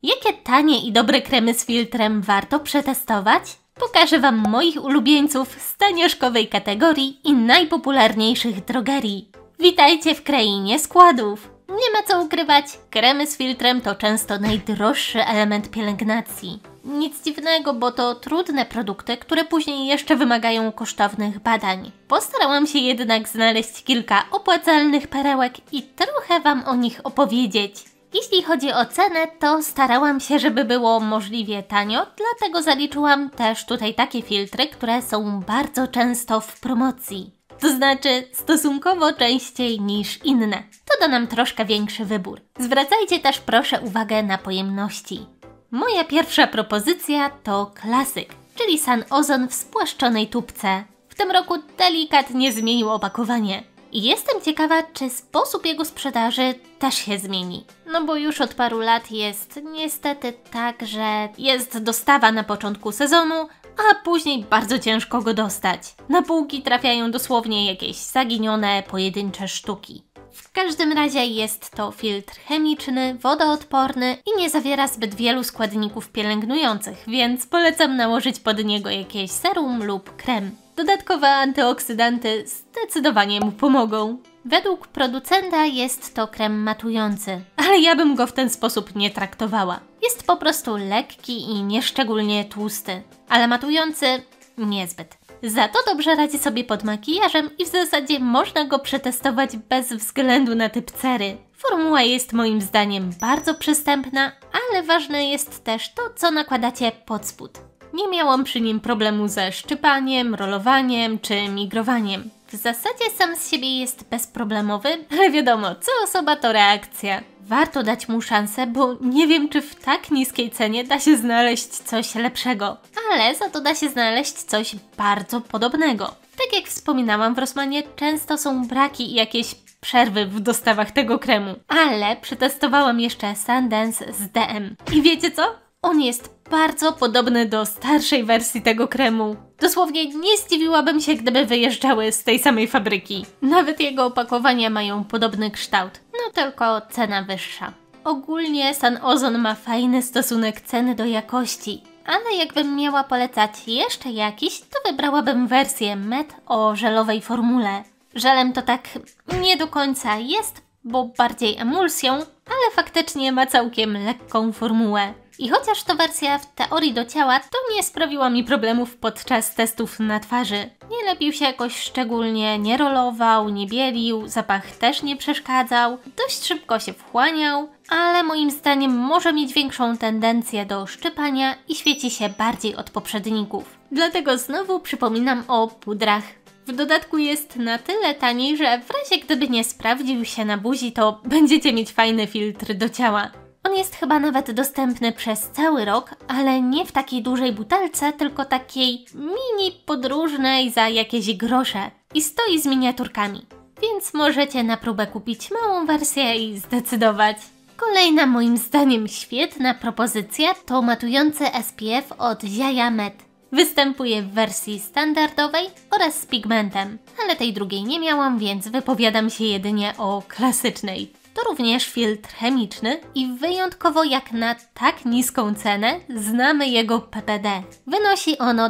Jakie tanie i dobre kremy z filtrem warto przetestować? Pokażę Wam moich ulubieńców z tanioszkowej kategorii i najpopularniejszych drogerii. Witajcie w krainie składów! Nie ma co ukrywać, kremy z filtrem to często najdroższy element pielęgnacji. Nic dziwnego, bo to trudne produkty, które później jeszcze wymagają kosztownych badań. Postarałam się jednak znaleźć kilka opłacalnych perełek i trochę Wam o nich opowiedzieć. Jeśli chodzi o cenę, to starałam się, żeby było możliwie tanio, dlatego zaliczyłam też tutaj takie filtry, które są bardzo często w promocji. To znaczy stosunkowo częściej niż inne. To da nam troszkę większy wybór. Zwracajcie też proszę uwagę na pojemności. Moja pierwsza propozycja to klasyk, czyli Sun Ozon w spłaszczonej tubce. W tym roku delikatnie zmienił opakowanie. I jestem ciekawa, czy sposób jego sprzedaży też się zmieni. No bo już od paru lat jest niestety tak, że jest dostawa na początku sezonu, a później bardzo ciężko go dostać. Na półki trafiają dosłownie jakieś zaginione, pojedyncze sztuki. W każdym razie jest to filtr chemiczny, wodoodporny i nie zawiera zbyt wielu składników pielęgnujących, więc polecam nałożyć pod niego jakieś serum lub krem. Dodatkowe antyoksydanty zdecydowanie mu pomogą. Według producenta jest to krem matujący, ale ja bym go w ten sposób nie traktowała. Jest po prostu lekki i nieszczególnie tłusty, ale matujący niezbyt. Za to dobrze radzi sobie pod makijażem i w zasadzie można go przetestować bez względu na typ cery. Formuła jest moim zdaniem bardzo przystępna, ale ważne jest też to, co nakładacie pod spód. Nie miałam przy nim problemu ze szczypaniem, rolowaniem czy migrowaniem. W zasadzie sam z siebie jest bezproblemowy, ale wiadomo, co osoba to reakcja. Warto dać mu szansę, bo nie wiem, czy w tak niskiej cenie da się znaleźć coś lepszego. Ale za to da się znaleźć coś bardzo podobnego. Tak jak wspominałam, w Rossmanie często są braki i jakieś przerwy w dostawach tego kremu. Ale przetestowałam jeszcze Sundance z DM. I wiecie co? On jest bardzo podobny do starszej wersji tego kremu. Dosłownie nie zdziwiłabym się, gdyby wyjeżdżały z tej samej fabryki. Nawet jego opakowania mają podobny kształt, no tylko cena wyższa. Ogólnie Sun Ozon ma fajny stosunek ceny do jakości, ale jakbym miała polecać jeszcze jakiś, to wybrałabym wersję Met o żelowej formule. Żelem to tak nie do końca jest, bo bardziej emulsją, ale faktycznie ma całkiem lekką formułę. I chociaż to wersja w teorii do ciała, to nie sprawiła mi problemów podczas testów na twarzy. Nie lepił się jakoś szczególnie, nie rolował, nie bielił, zapach też nie przeszkadzał, dość szybko się wchłaniał, ale moim zdaniem może mieć większą tendencję do szczypania i świeci się bardziej od poprzedników. Dlatego znowu przypominam o pudrach. W dodatku jest na tyle taniej, że w razie gdyby nie sprawdził się na buzi, to będziecie mieć fajny filtr do ciała. On jest chyba nawet dostępny przez cały rok, ale nie w takiej dużej butelce, tylko takiej mini podróżnej za jakieś grosze i stoi z miniaturkami. Więc możecie na próbę kupić małą wersję i zdecydować. Kolejna moim zdaniem świetna propozycja to matujący SPF od Jaja Med. Występuje w wersji standardowej oraz z pigmentem, ale tej drugiej nie miałam, więc wypowiadam się jedynie o klasycznej. To również filtr chemiczny i wyjątkowo jak na tak niską cenę znamy jego PPD. Wynosi ono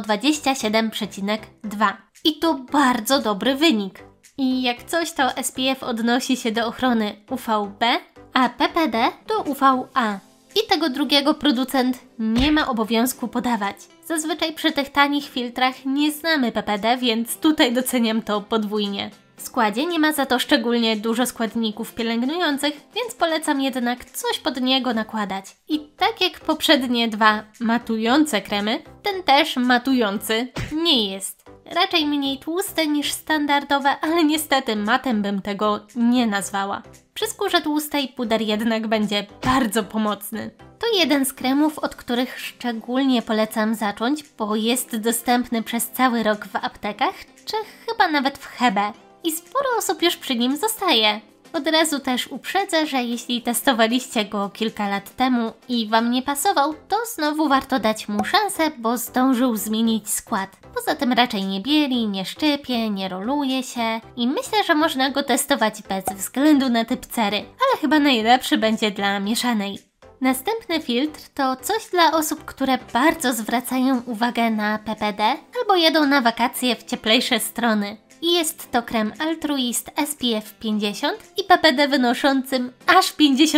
27,2 i to bardzo dobry wynik. I jak coś, to SPF odnosi się do ochrony UVB, a PPD do UVA. I tego drugiego producent nie ma obowiązku podawać. Zazwyczaj przy tych tanich filtrach nie znamy PPD, więc tutaj doceniam to podwójnie. W składzie nie ma za to szczególnie dużo składników pielęgnujących, więc polecam jednak coś pod niego nakładać. I tak jak poprzednie dwa matujące kremy, ten też matujący nie jest. Raczej mniej tłuste niż standardowe, ale niestety matem bym tego nie nazwała. Przy skórze tłustej puder jednak będzie bardzo pomocny. To jeden z kremów, od których szczególnie polecam zacząć, bo jest dostępny przez cały rok w aptekach, czy chyba nawet w Hebe. I sporo osób już przy nim zostaje. Od razu też uprzedzę, że jeśli testowaliście go kilka lat temu i Wam nie pasował, to znowu warto dać mu szansę, bo zdążył zmienić skład. Poza tym raczej nie bieli, nie szczypie, nie roluje się i myślę, że można go testować bez względu na typ cery, ale chyba najlepszy będzie dla mieszanej. Następny filtr to coś dla osób, które bardzo zwracają uwagę na PPD albo jedą na wakacje w cieplejsze strony. I jest to krem Altruist SPF 50 i PPD wynoszącym aż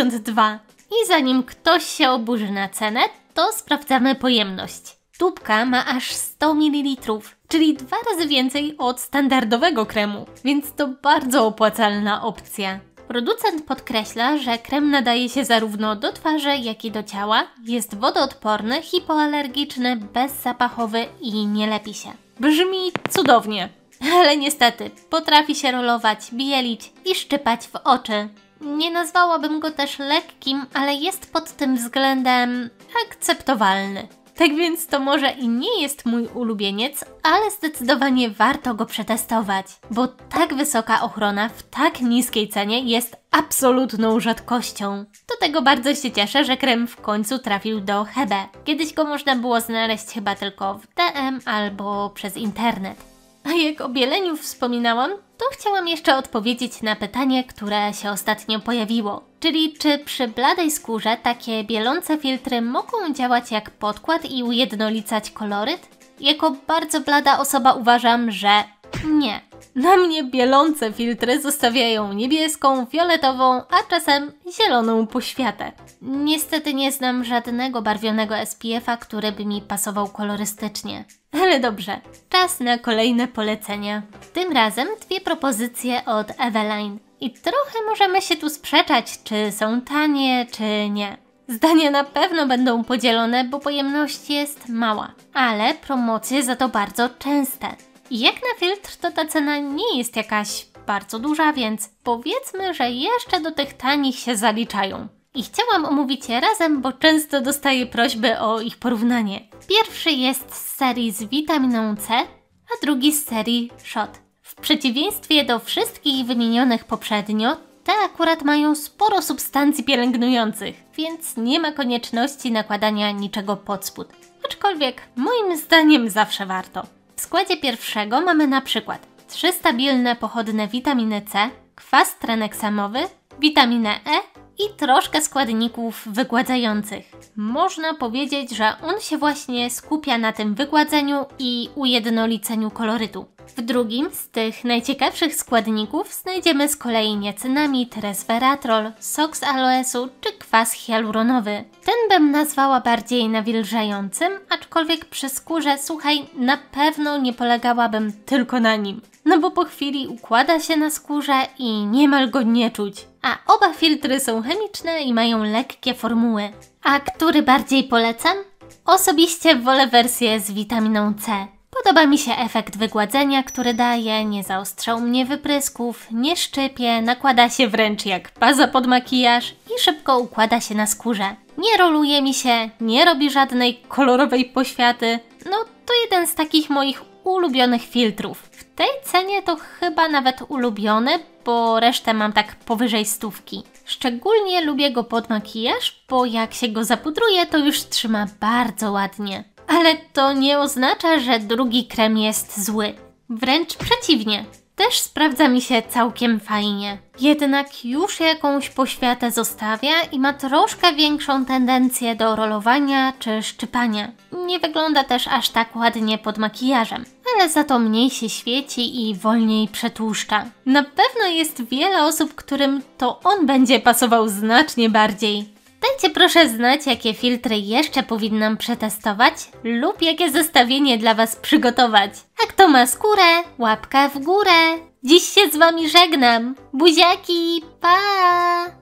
52. I zanim ktoś się oburzy na cenę, to sprawdzamy pojemność. Tubka ma aż 100 ml, czyli 2 razy więcej od standardowego kremu, więc to bardzo opłacalna opcja. Producent podkreśla, że krem nadaje się zarówno do twarzy, jak i do ciała, jest wodoodporny, hipoalergiczny, bezzapachowy i nie lepi się. Brzmi cudownie, ale niestety potrafi się rolować, bielić i szczypać w oczy. Nie nazwałabym go też lekkim, ale jest pod tym względem akceptowalny. Tak więc to może i nie jest mój ulubieniec, ale zdecydowanie warto go przetestować, bo tak wysoka ochrona w tak niskiej cenie jest absolutną rzadkością. Do tego bardzo się cieszę, że krem w końcu trafił do Hebe. Kiedyś go można było znaleźć chyba tylko w DM albo przez internet. A jak o bieleniu wspominałam, to chciałam jeszcze odpowiedzieć na pytanie, które się ostatnio pojawiło. Czyli czy przy bladej skórze takie bielące filtry mogą działać jak podkład i ujednolicać koloryt? Jako bardzo blada osoba uważam, że nie. Na mnie bielące filtry zostawiają niebieską, fioletową, a czasem zieloną poświatę. Niestety nie znam żadnego barwionego SPF-a, który by mi pasował kolorystycznie. Ale dobrze, czas na kolejne polecenia. Tym razem 2 propozycje od Eveline. I trochę możemy się tu sprzeczać, czy są tanie, czy nie. Zdania na pewno będą podzielone, bo pojemność jest mała, ale promocje za to bardzo częste. Jak na filtr to ta cena nie jest jakaś bardzo duża, więc powiedzmy, że jeszcze do tych tanich się zaliczają. I chciałam omówić je razem, bo często dostaję prośby o ich porównanie. Pierwszy jest z serii z witaminą C, a drugi z serii Shot. W przeciwieństwie do wszystkich wymienionych poprzednio, te akurat mają sporo substancji pielęgnujących, więc nie ma konieczności nakładania niczego pod spód. Aczkolwiek moim zdaniem zawsze warto. W składzie pierwszego mamy na przykład 3 stabilne pochodne witaminy C, kwas traneksamowy, witaminę E i troszkę składników wygładzających. Można powiedzieć, że on się właśnie skupia na tym wygładzeniu i ujednoliceniu kolorytu. W drugim z tych najciekawszych składników znajdziemy z kolei niacinamid, resveratrol, sok z aloesu czy kwas hialuronowy. Ten bym nazwała bardziej nawilżającym, aczkolwiek przy skórze suchej na pewno nie polegałabym tylko na nim. No bo po chwili układa się na skórze i niemal go nie czuć. A oba filtry są chemiczne i mają lekkie formuły. A który bardziej polecam? Osobiście wolę wersję z witaminą C. Podoba mi się efekt wygładzenia, który daje, nie zaostrza u mnie wyprysków, nie szczypie, nakłada się wręcz jak baza pod makijaż i szybko układa się na skórze. Nie roluje mi się, nie robi żadnej kolorowej poświaty. No to jeden z takich moich ulubionych filtrów. W tej cenie to chyba nawet ulubiony, bo resztę mam tak powyżej 100. Szczególnie lubię go pod makijaż, bo jak się go zapudruje, to już trzyma bardzo ładnie. Ale to nie oznacza, że drugi krem jest zły. Wręcz przeciwnie. Też sprawdza mi się całkiem fajnie. Jednak już jakąś poświatę zostawia i ma troszkę większą tendencję do rolowania czy szczypania. Nie wygląda też aż tak ładnie pod makijażem, ale za to mniej się świeci i wolniej przetłuszcza. Na pewno jest wiele osób, którym to on będzie pasował znacznie bardziej. Dajcie proszę znać, jakie filtry jeszcze powinnam przetestować lub jakie zestawienie dla Was przygotować. A kto ma skórę, łapka w górę. Dziś się z Wami żegnam. Buziaki, pa!